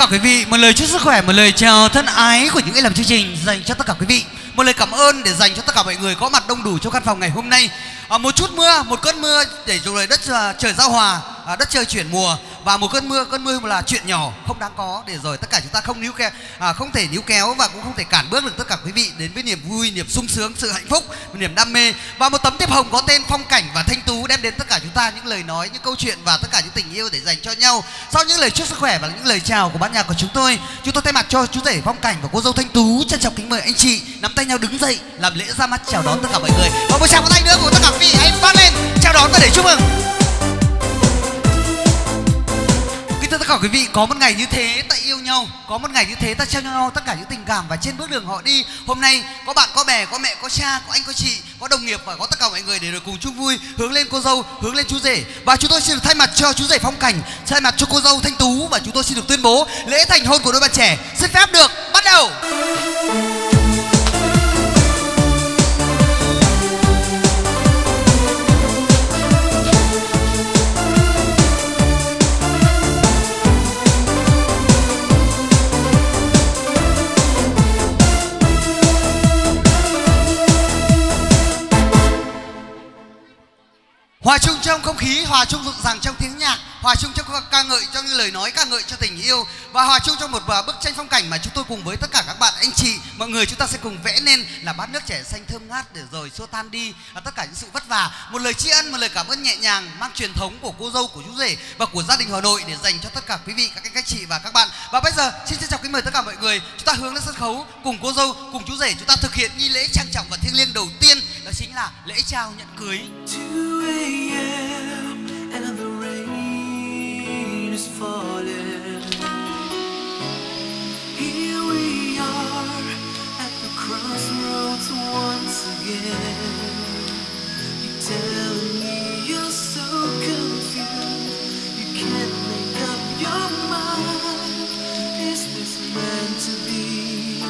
cả quý vị, một lời chúc sức khỏe, một lời chào thân ái của những người làm chương trình dành cho tất cả quý vị. Một lời cảm ơn để dành cho tất cả mọi người có mặt đông đủ trong căn phòng ngày hôm nay. Một chút mưa, một cơn mưa để rồi đất trời giao hòa, đất trời chuyển mùa, và một cơn mưa là chuyện nhỏ không đáng có để rồi tất cả chúng ta không thể níu kéo và cũng không thể cản bước được tất cả quý vị đến với niềm vui, niềm sung sướng, sự hạnh phúc, niềm đam mê và một tấm thiệp hồng có tên Phong Cảnh và Thanh Tú đem đến tất cả chúng ta những lời nói, những câu chuyện và tất cả những tình yêu để dành cho nhau. Sau những lời chúc sức khỏe và những lời chào của ban nhạc của chúng tôi thay mặt cho chú rể Phong Cảnh và cô dâu Thanh Tú trân trọng kính mời anh chị nắm tay nhau đứng dậy làm lễ ra mắt chào đón tất cả mọi người, và một tràng pháo tay nữa của tất cả quý vị hãy vang lên chào đón và để chúc mừng. Tất cả quý vị, có một ngày như thế ta yêu nhau, có một ngày như thế ta trao cho nhau tất cả những tình cảm, và trên bước đường họ đi hôm nay có bạn, có bè, có mẹ, có cha, có anh, có chị, có đồng nghiệp và có tất cả mọi người để rồi cùng chung vui hướng lên cô dâu, hướng lên chú rể. Và chúng tôi xin được thay mặt cho chú rể Phong Cảnh, thay mặt cho cô dâu Thanh Tú, và chúng tôi xin được tuyên bố lễ thành hôn của đôi bạn trẻ xin phép được bắt đầu. Hòa chung trong không khí, hòa chung rộn ràng trong tiếng nhạc, hòa chung trong ca ngợi, trong những lời nói ca ngợi cho tình yêu, và hòa chung trong một bức tranh phong cảnh mà chúng tôi cùng với tất cả các bạn, anh chị, mọi người chúng ta sẽ cùng vẽ nên là bát nước trẻ xanh thơm ngát để rồi xua tan đi tất cả những sự vất vả. Một lời tri ân, một lời cảm ơn nhẹ nhàng mang truyền thống của cô dâu, của chú rể và của gia đình Hà Nội để dành cho tất cả quý vị, các chị và các bạn. Và bây giờ xin trân trọng kính mời tất cả mọi người chúng ta hướng lên sân khấu cùng cô dâu, cùng chú rể chúng ta thực hiện nghi lễ trang trọng và thiêng liêng đầu tiên, đó chính là lễ trao nhẫn cưới. And the rain is falling. Here we are at the crossroads once again. You tell me you're so confused, you can't make up your mind. Is this meant to be?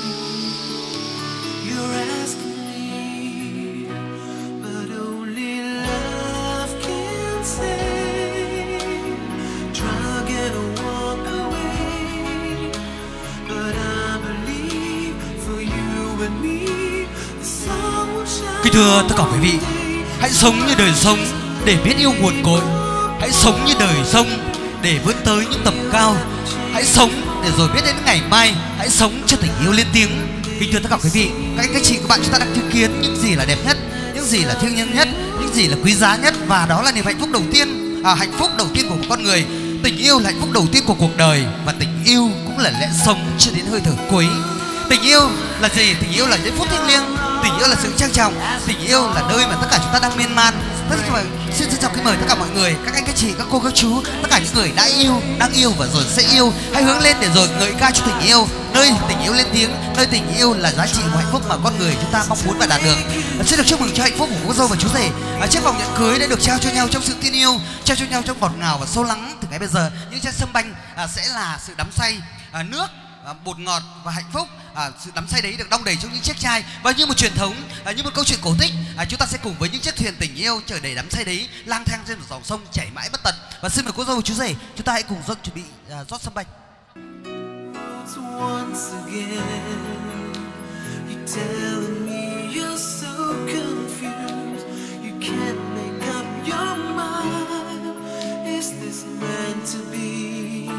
You're asking me, but only love can say. Try to walk away, but I believe for you and me, the sun will shine. Kính thưa tất cả quý vị, hãy sống như đời sống để biết yêu nguồn cội, hãy sống như đời sống để vươn tới những tầm cao, hãy sống để rồi biết đến ngày mai, hãy sống cho tình yêu lên tiếng. Kính thưa tất cả quý vị, các anh, các chị, các bạn, chúng ta đang chứng kiến những gì là đẹp nhất, những gì là thiêng liêng nhất, những gì là quý giá nhất, và đó là niềm hạnh phúc đầu tiên, hạnh phúc đầu tiên của một con người. Tình yêu là hạnh phúc đầu tiên của cuộc đời, và tình yêu cũng là lẽ sống cho đến hơi thở cuối. Tình yêu là gì? Tình yêu là giây phút thiêng liêng, tình yêu là sự trang trọng, tình yêu là nơi mà tất cả chúng ta đang miên man. Xin trân trọng kính mời tất cả mọi người, các anh, các chị, các cô, các chú, tất cả những người đã yêu, đang yêu và rồi sẽ yêu, hãy hướng lên để rồi ngợi ca cho tình yêu, nơi tình yêu lên tiếng, nơi tình yêu là giá trị của hạnh phúc mà con người chúng ta mong muốn và đạt được. Xin được chúc mừng cho hạnh phúc của cô dâu và chú rể. Chiếc vòng nhẫn cưới đã được trao cho nhau trong sự tin yêu, trao cho nhau trong ngọt ngào và sâu lắng. Từ ngay bây giờ, những chén sâm banh sẽ là sự đắm say, nước, bột ngọt và hạnh phúc. Sự đắm say đấy được đong đầy trong những chiếc chai, và như một truyền thống, như một câu chuyện cổ tích, chúng ta sẽ cùng với những chiếc thuyền tình yêu chở đầy đắm say đấy lang thang trên một dòng sông chảy mãi bất tận. Và xin mời cô dâu và chú rể chúng ta hãy cùng chuẩn bị rót sâm banh. Once again, you tell me you're so confused, you can't make up your mind. Is this meant to be?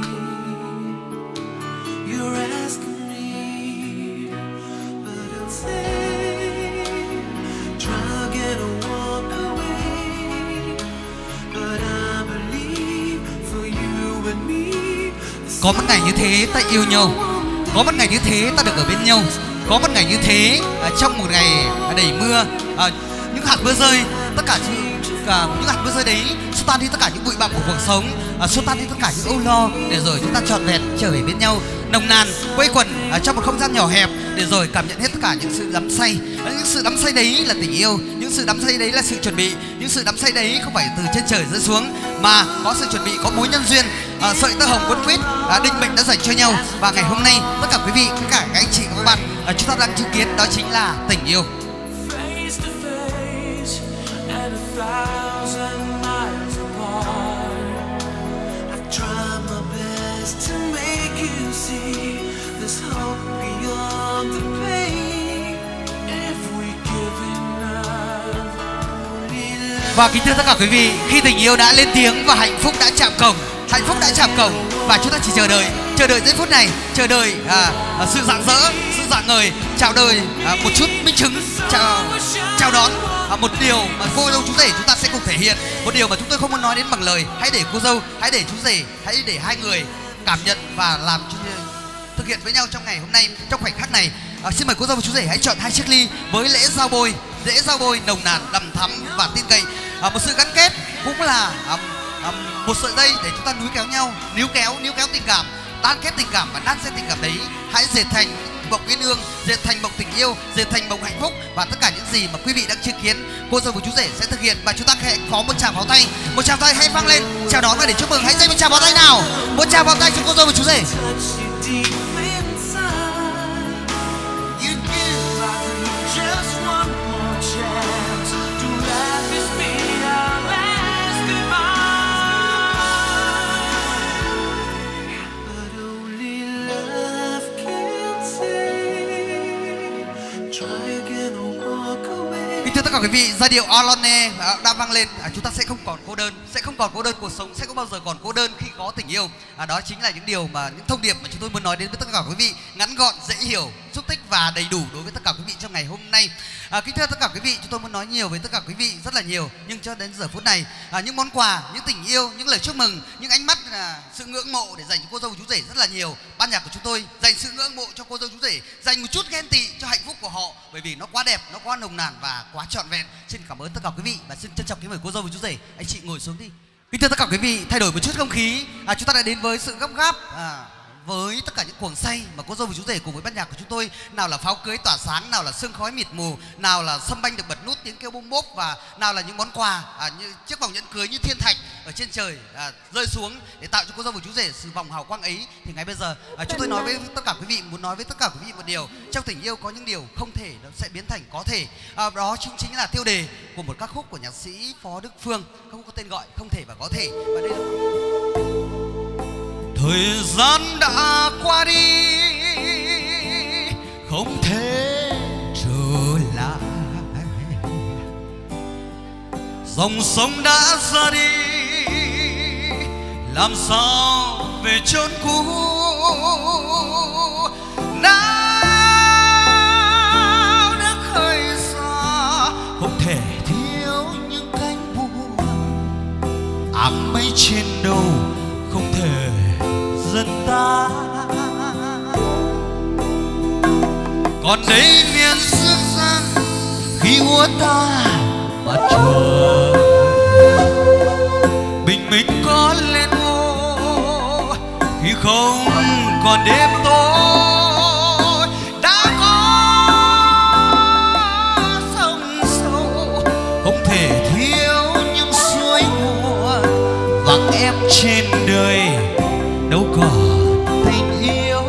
You're asking me, but I'll say, try to walk away, but I believe for you and me. Có một ngày như thế ta yêu nhau, có một ngày như thế ta được ở bên nhau, có một ngày như thế trong một ngày đầy mưa, những hạt mưa rơi, tất cả những hạt mưa rơi đấy xua tan đi tất cả những bụi bặm của cuộc sống, xua tan đi tất cả những âu lo để rồi chúng ta trọn vẹn trở về bên nhau, nồng nàn quây quần trong một không gian nhỏ hẹp để rồi cảm nhận hết tất cả những sự đắm say. Những sự đắm say đấy là tình yêu, những sự đắm say đấy là sự chuẩn bị, những sự đắm say đấy không phải từ trên trời rơi xuống mà có sự chuẩn bị, có mối nhân duyên, sợi tơ hồng quấn quýt định mệnh đã dành cho nhau. Và ngày hôm nay tất cả quý vị, tất cả các anh chị, các bạn, chúng ta đang chứng kiến đó chính là tình yêu. To make see there's hope beyond the pain if we give enough. Only love. Và kính thưa tất cả quý vị, khi tình yêu đã lên tiếng và hạnh phúc đã chạm cổng, hạnh phúc đã chạm cổng và chúng ta chỉ chờ đợi giây phút này, chờ đợi sự rạng rỡ, sự rạng ngời, chào đời một chút minh chứng, chào đón một điều mà cô dâu chú rể chúng ta sẽ cùng thể hiện, một điều mà chúng tôi không muốn nói đến bằng lời. Hãy để cô dâu, hãy để chú rể, hãy để hai người cảm nhận và làm thực hiện với nhau trong ngày hôm nay, trong khoảnh khắc này. Xin mời cô dâu và chú rể hãy chọn hai chiếc ly với lễ giao bôi nồng nàn, đầm thắm và tin cậy. Một sự gắn kết cũng là một sợi dây để chúng ta níu kéo nhau, níu kéo tình cảm, đan kết tình cảm và đan xen tình cảm đấy. Hãy dệt thành mộng uyên ương, dệt thành mộng tình yêu, dệt thành mộng hạnh phúc và tất cả những gì mà quý vị đang chứng kiến cô dâu và chú rể sẽ thực hiện. Và chúng ta hãy có một tràng pháo tay hãy vang lên chào đón và để chúc mừng. Hãy dây một tràng pháo tay nào, một tràng pháo tay cho cô dâu và chú rể. Touch you deep inside. You give us just one more chance to let this be our last goodbye. But only love can say. Try again or walk away. Kính thưa tất cả quý vị, giai điệu Alone đã vang lên. Chúng ta sẽ không còn cô đơn, cuộc sống sẽ không bao giờ còn cô đơn khi có tình yêu. Đó chính là những điều mà những thông điệp mà chúng tôi muốn nói đến với tất cả quý vị, ngắn gọn, dễ hiểu, xúc tích và đầy đủ đối với tất cả quý vị trong ngày hôm nay. Kính thưa tất cả quý vị, chúng tôi muốn nói nhiều với tất cả quý vị rất là nhiều, nhưng cho đến giờ phút này, những món quà, những tình yêu, những lời chúc mừng, những ánh mắt, sự ngưỡng mộ để dành cho cô dâu chú rể rất là nhiều. Ban nhạc của chúng tôi dành sự ngưỡng mộ cho cô dâu chú rể, dành một chút ghen tị cho hạnh phúc của họ, bởi vì nó quá đẹp, nó quá nồng nàn và quá trọn vẹn. Xin cảm ơn tất cả quý vị và xin trân trọng kính mời cô dâu và chú rể, anh chị ngồi xuống đi. Kính thưa tất cả quý vị, thay đổi một chút không khí, chúng ta đã đến với sự gấp gáp, với tất cả những cuồng say mà cô dâu và chú rể cùng với ban nhạc của chúng tôi, nào là pháo cưới tỏa sáng, nào là sương khói mịt mù, nào là sâm banh được bật nút tiếng kêu bôm bốp, và nào là những món quà như chiếc vòng nhẫn cưới như thiên thạch ở trên trời rơi xuống để tạo cho cô dâu và chú rể sự vòng hào quang ấy. Thì ngay bây giờ chúng tôi nói với tất cả quý vị, muốn nói với tất cả quý vị một điều: trong tình yêu có những điều không thể nó sẽ biến thành có thể. Đó chính là tiêu đề của một ca khúc của nhạc sĩ Phó Đức Phương, ca khúc có tên gọi Không Thể và Có Thể. Và đây là thời gian đã qua đi, không thể trở lại. Dòng sông đã ra đi, làm sao về chốn cũ. Nào đã khơi xa, không thể thiếu những cánh buồn. Áng mây trên đầu không thể dần ta, còn đây miền sương giang khi úa ta mặt trời. Bình minh có lên ô khi không còn đêm tối. Đã có sông sâu, không thể thiếu những suối nguồn. Vắng em trên đời đâu còn tình yêu.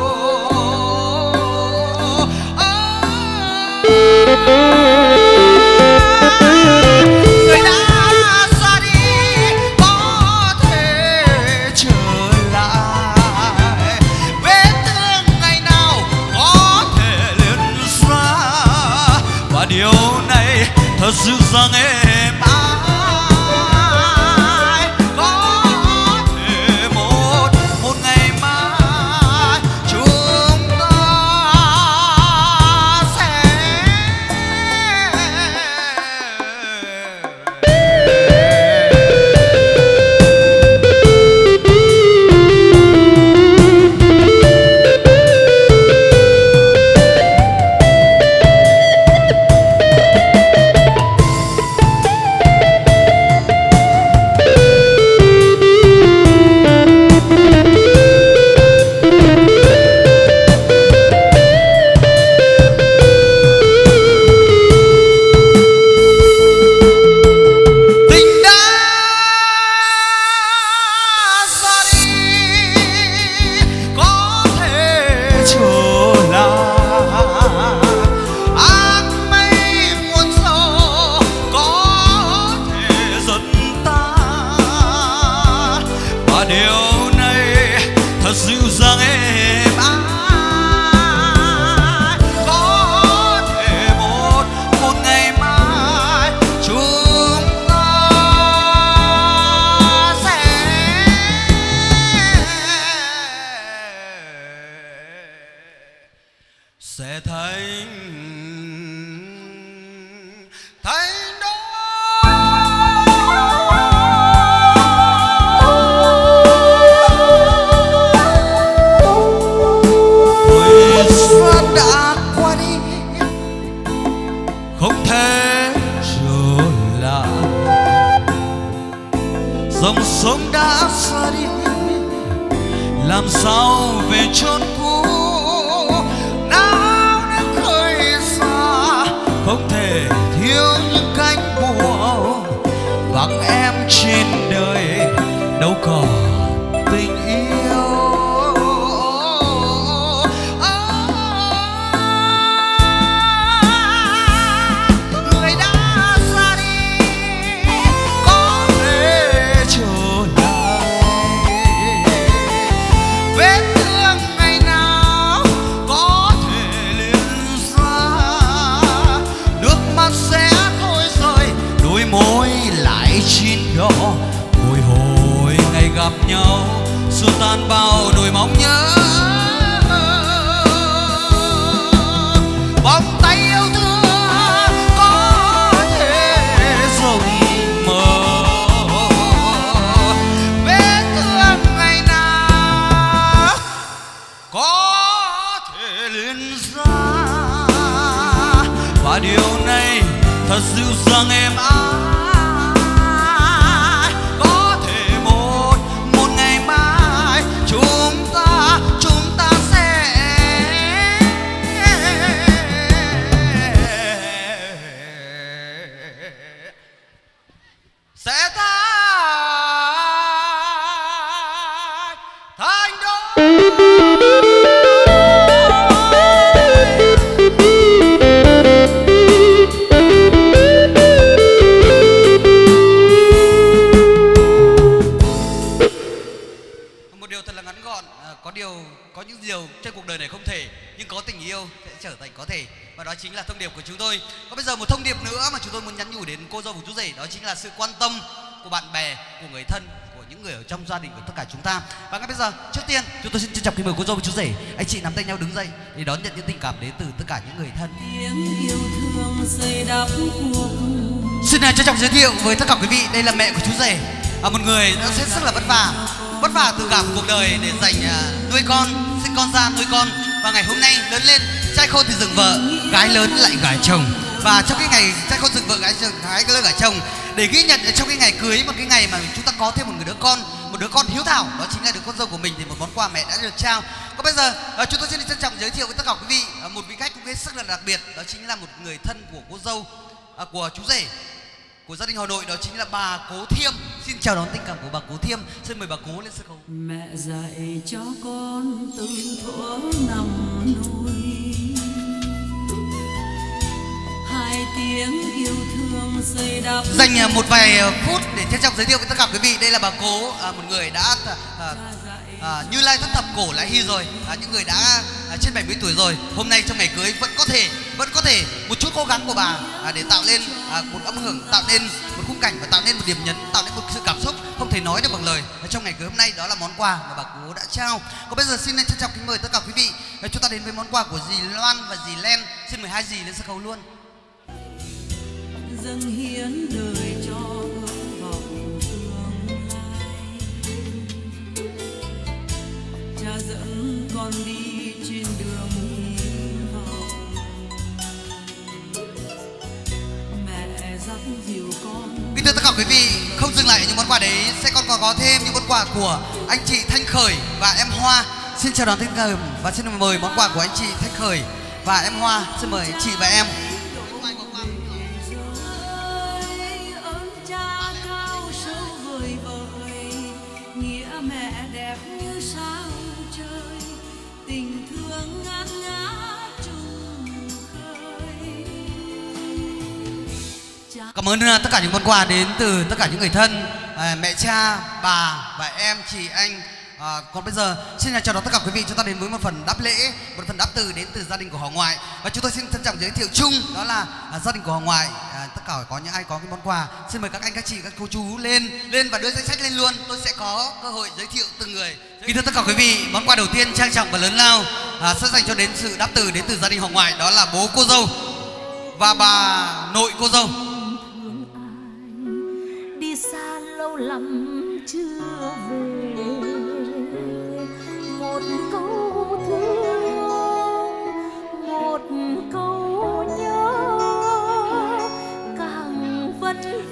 Người đã ra đi có thể trở lại, vết thương ngày nào có thể liền xa, và điều này thật sự rằng em không thể trở lại. Dòng sông đã xa đi, làm sao về chốn cũ. Nào đã khơi xa, không thể thiếu những cánh buồm. Vắng em trên đời, đâu còn tình yêu. Người đã ra đi, có thể trở lại. Vết thương ngày nào có thể liền ra, nước mắt sẽ thôi rơi, đôi môi lại chín đỏ. Bồi hồi ngày gặp nhau, xua tan bao nỗi mong nhớ. Vòng tay yêu thương có thể rộng mở, vết thương ngày nào có thể liền ra. Và điều này thật dịu dàng êm ái. Có thể một ngày mai chúng ta sẽ thành đôi. Một điều thật là ngắn gọn, có những điều trên cuộc đời này không thể, nhưng có tình yêu sẽ trở thành có thể, và đó chính là thông điệp của chúng tôi. Có bây giờ một thông điệp nữa mà chúng tôi muốn nhắn nhủ đến cô dâu và chú rể, đó chính là sự quan tâm của bạn bè, của người thân, của những người ở trong gia đình của tất cả chúng ta. Và ngay bây giờ, trước tiên chúng tôi xin trân trọng kính mời cô dâu và chú rể, anh chị nắm tay nhau đứng dậy để đón nhận những tình cảm đến từ tất cả những người thân. Tiếng yêu thương xây đắp cuộc. Xin trân trọng giới thiệu với tất cả quý vị, đây là mẹ của chú rể, một người đã rất là vất vả từ cả một cuộc đời để dành nuôi con, sinh con ra nuôi con, và ngày hôm nay lớn lên, trai khôn thì dựng vợ, gái lớn lại gả chồng. Và trong cái ngày trai khôn dựng vợ, gái lớn gả chồng, để ghi nhận trong cái ngày cưới, một cái ngày mà chúng ta có thêm một đứa con hiếu thảo, đó chính là đứa con dâu của mình, thì một món quà mẹ đã được trao. Còn bây giờ chúng tôi xin trân trọng giới thiệu với tất cả quý vị một vị khách cũng hết sức là đặc biệt, đó chính là một người thân của cô dâu, của chú rể, của gia đình Hà Nội, đó chính là bà Cố Thiêm. Xin chào đón tình cảm của bà Cố Thiêm. Xin mời bà Cố lên sân khấu. Mẹ dạy cho con từ thuở nằm nuôi, hai tiếng yêu thương xây đắp. Dành một vài phút để trân trọng giới thiệu với tất cả quý vị, đây là bà Cố, một người đã Như Lai thất thập cổ lại hy rồi, những người đã trên 70 tuổi rồi. Hôm nay trong ngày cưới vẫn có thể một chút cố gắng của bà để tạo lên một âm hưởng, tạo nên một khung cảnh và tạo nên một điểm nhấn, tạo nên một sự cảm xúc không thể nói được bằng lời trong ngày cưới hôm nay. Đó là món quà mà bà Cố đã trao. Còn bây giờ xin trân trọng kính mời tất cả quý vị, chúng ta đến với món quà của dì Loan và dì Len. Xin mời hai dì lên sân khấu luôn. Dâng hiến đời cho ước vọng tương lai, cha dẫn con đi trên đường hy vọng, mẹ dắt dìu con. Kính thưa tất cả quý vị, không dừng lại ở những món quà đấy, sẽ còn có thêm những món quà của anh chị Thanh Khởi và em Hoa. Xin chào đón Thanh Khởi và xin mời món quà của anh chị Thanh Khởi và em Hoa. Xin mời anh chị và em. Cảm ơn tất cả những món quà đến từ tất cả những người thân, mẹ cha, bà và em, chị, anh. Còn bây giờ xin chào đón tất cả quý vị, chúng ta đến với một phần đáp lễ, một phần đáp từ đến từ gia đình của họ ngoại. Và chúng tôi xin trân trọng giới thiệu chung, đó là gia đình của họ ngoại. Tất cả có những ai có cái món quà, xin mời các anh, các chị, các cô chú lên và đưa danh sách lên luôn. Tôi sẽ có cơ hội giới thiệu từng người. Kính thưa tất cả quý vị, món quà đầu tiên trang trọng và lớn lao sẽ dành cho đến sự đáp từ đến từ gia đình họ ngoại, đó là bố cô dâu và bà nội cô dâu. Đi xa lâu lắm chưa về, một câu thương, một câu nhớ,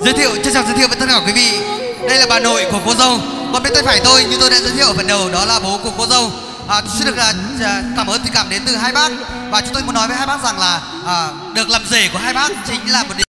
Trân trọng giới thiệu với tất cả quý vị, đây là bà nội của cô dâu. Còn bên tay phải tôi như tôi đã giới thiệu ở phần đầu, đó là bố của cô dâu. Xin được cảm ơn tình cảm đến từ hai bác, và chúng tôi muốn nói với hai bác rằng là được làm rể của hai bác chính là một